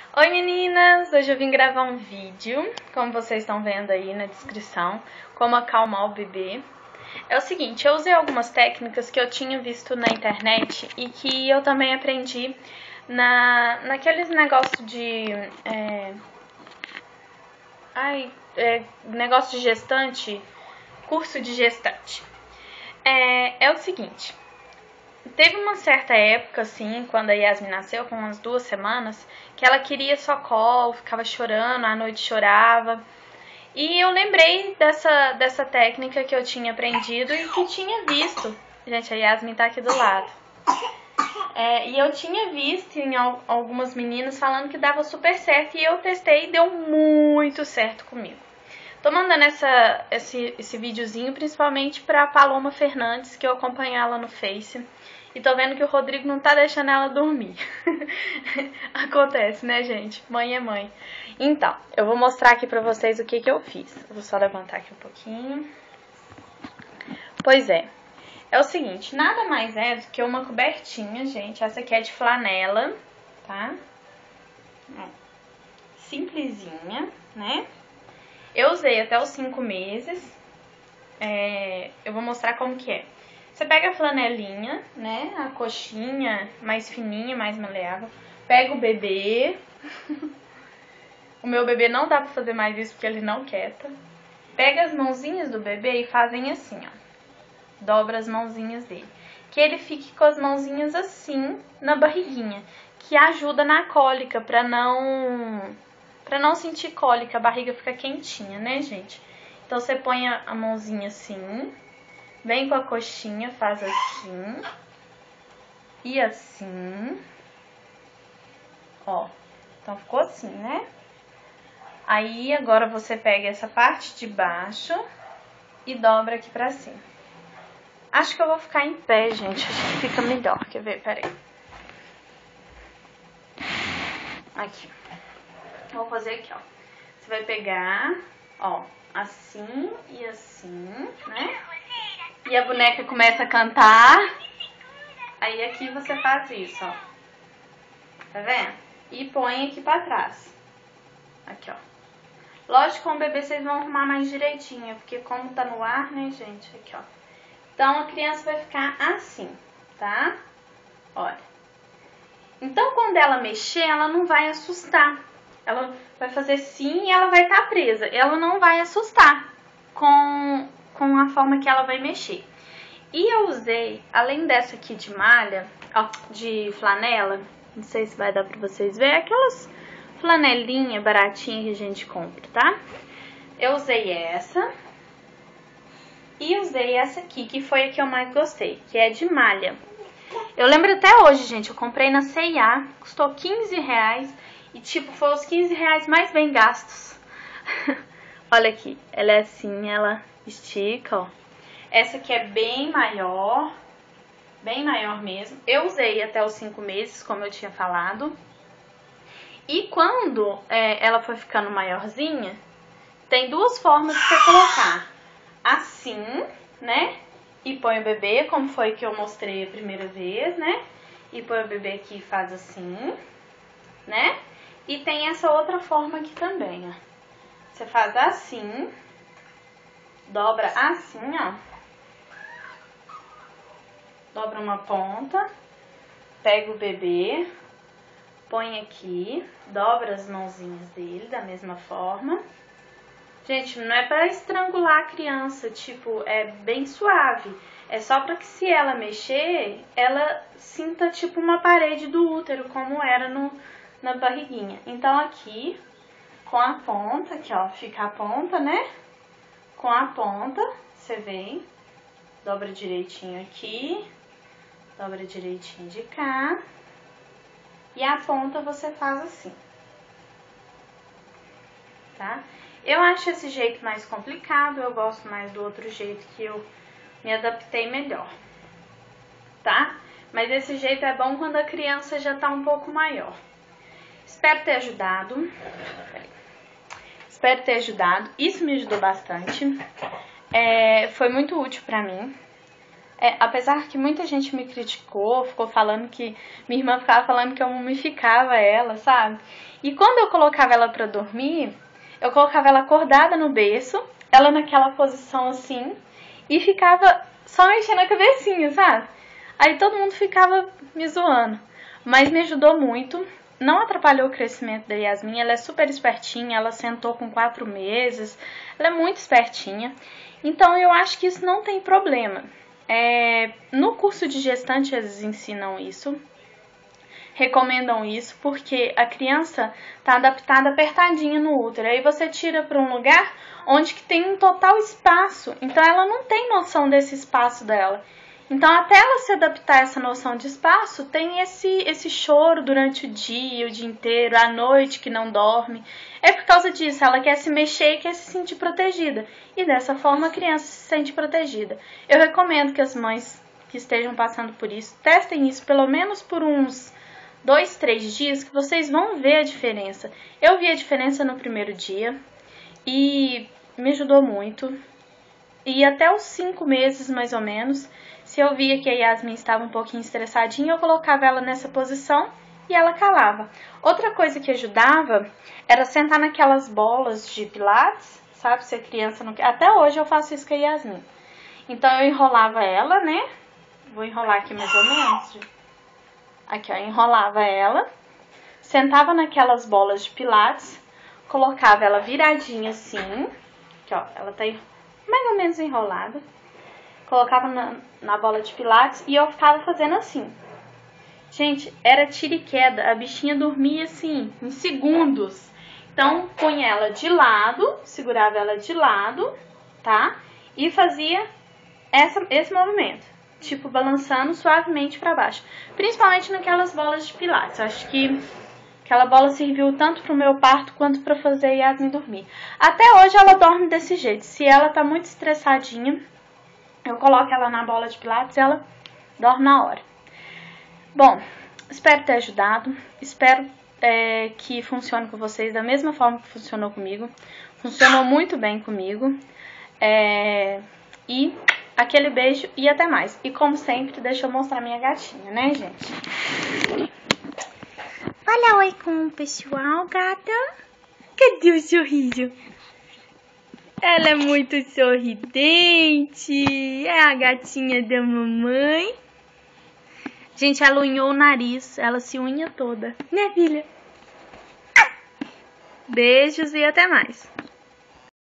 Oi meninas, hoje eu vim gravar um vídeo, como vocês estão vendo aí na descrição, como acalmar o bebê. É o seguinte, eu usei algumas técnicas que eu tinha visto na internet e que eu também aprendi naqueles negócios de... negócio de gestante, curso de gestante. É o seguinte... Teve uma certa época, assim, quando a Yasmin nasceu, com umas 2 semanas, que ela queria só colo, ficava chorando, à noite chorava. E eu lembrei dessa técnica que eu tinha aprendido e que tinha visto. Gente, a Yasmin tá aqui do lado. E eu tinha visto em algumas meninas falando que dava super certo e eu testei e deu muito certo comigo. Tô mandando esse videozinho principalmente pra Paloma Fernandes, que eu acompanho ela no Face. E tô vendo que o Rodrigo não tá deixando ela dormir. Acontece, né, gente? Mãe é mãe. Então, eu vou mostrar aqui pra vocês o que eu fiz. Eu vou só levantar aqui um pouquinho. Pois é. É o seguinte, nada mais é do que uma cobertinha, gente. Essa aqui é de flanela, tá? Simplesinha, né? Eu usei até os 5 meses. Eu vou mostrar como que é. Você pega a flanelinha, né? A coxinha mais fininha, mais maleável. Pega o bebê. O meu bebê não dá pra fazer mais isso porque ele não quieta. Pega as mãozinhas do bebê e fazem assim, ó. Dobra as mãozinhas dele. Que ele fique com as mãozinhas assim na barriguinha. Que ajuda na cólica, pra não sentir cólica. A barriga fica quentinha, né, gente? Então você põe a mãozinha assim. Vem com a coxinha, faz assim. E assim. Ó. Então ficou assim, né? Aí agora você pega essa parte de baixo e dobra aqui pra cima. Acho que eu vou ficar em pé, gente. Acho que fica melhor. Quer ver? Pera aí. Aqui. Vou fazer aqui, ó. Você vai pegar, ó, assim e assim, né? E a boneca começa a cantar. Aí aqui você faz isso, ó. Tá vendo? E põe aqui pra trás. Aqui, ó. Lógico, com o bebê vocês vão arrumar mais direitinho, porque como tá no ar, né, gente? Aqui, ó. Então a criança vai ficar assim, tá? Olha. Então quando ela mexer, ela não vai assustar. Ela vai fazer sim e ela vai estar presa. Ela não vai assustar com a forma que ela vai mexer. E eu usei, além dessa aqui de malha, ó, de flanela, não sei se vai dar pra vocês verem, aquelas flanelinhas baratinhas que a gente compra, tá? Eu usei essa e usei essa aqui, que foi a que eu mais gostei, que é de malha. Eu lembro até hoje, gente, eu comprei na C&A, custou 15 reais e, tipo, foi os 15 reais mais bem gastos. Olha aqui, ela é assim, ela estica, ó. Essa aqui é bem maior mesmo. Eu usei até os 5 meses, como eu tinha falado. E quando ela foi ficando maiorzinha, tem 2 formas de você colocar. Assim, né? E põe o bebê, como foi que eu mostrei a primeira vez, né? E põe o bebê aqui e faz assim, né? E tem essa outra forma aqui também, ó. Você faz assim, dobra assim, ó. Dobra uma ponta, pega o bebê, põe aqui, dobra as mãozinhas dele da mesma forma. Gente, não é para estrangular a criança, tipo, é bem suave. É só para que se ela mexer, ela sinta tipo uma parede do útero, como era na barriguinha. Então aqui, com a ponta, aqui ó, fica a ponta, né? Com a ponta, você vem, dobra direitinho aqui. Dobra direitinho de cá. E a ponta você faz assim. Tá? Eu acho esse jeito mais complicado. Eu gosto mais do outro jeito que eu me adaptei melhor. Tá? Mas esse jeito é bom quando a criança já tá um pouco maior. Espero ter ajudado. Espero ter ajudado. Isso me ajudou bastante. Foi muito útil pra mim. Apesar que muita gente me criticou, ficou falando que... Minha irmã ficava falando que eu mumificava ela, sabe? E quando eu colocava ela pra dormir, eu colocava ela acordada no berço, ela naquela posição assim, e ficava só mexendo a cabecinha, sabe? Aí todo mundo ficava me zoando. Mas me ajudou muito. Não atrapalhou o crescimento da Yasmin, ela é super espertinha, ela sentou com 4 meses, ela é muito espertinha. Então eu acho que isso não tem problema. No curso de gestante eles ensinam isso, recomendam isso, porque a criança está adaptada apertadinha no útero. Aí você tira para um lugar onde que tem um total espaço, então ela não tem noção desse espaço dela. Então, até ela se adaptar a essa noção de espaço, tem esse choro durante o dia inteiro, à noite que não dorme. É por causa disso, ela quer se mexer e quer se sentir protegida. E dessa forma a criança se sente protegida. Eu recomendo que as mães que estejam passando por isso, testem isso pelo menos por uns 2, 3 dias, que vocês vão ver a diferença. Eu vi a diferença no primeiro dia e me ajudou muito. E até os 5 meses, mais ou menos, se eu via que a Yasmin estava um pouquinho estressadinha, eu colocava ela nessa posição e ela calava. Outra coisa que ajudava era sentar naquelas bolas de pilates, sabe? Se a criança não quer... Até hoje eu faço isso com a Yasmin. Então eu enrolava ela, né? Vou enrolar aqui mais ou menos. Aqui, ó, enrolava ela, sentava naquelas bolas de pilates, colocava ela viradinha assim, aqui, ó, ela tá mais ou menos enrolada. Colocava na bola de pilates e eu ficava fazendo assim. Gente, era tiro e queda. A bichinha dormia assim, em segundos. Então, punha ela de lado, segurava ela de lado, tá? E fazia esse movimento. Tipo, balançando suavemente para baixo. Principalmente naquelas bolas de pilates. Eu acho que aquela bola serviu tanto pro meu parto quanto para fazer a Yasmin dormir. Até hoje ela dorme desse jeito. Se ela tá muito estressadinha, eu coloco ela na bola de pilates e ela dorme na hora. Bom, espero ter ajudado. Espero que funcione com vocês da mesma forma que funcionou comigo. Funcionou muito bem comigo. E aquele beijo e até mais. E como sempre, deixa eu mostrar minha gatinha, né, gente? Fala oi com o pessoal, gata. Cadê o sorriso? Ela é muito sorridente. É a gatinha da mamãe. Gente, ela unhou o nariz. Ela se unha toda. Né, filha? Beijos e até mais.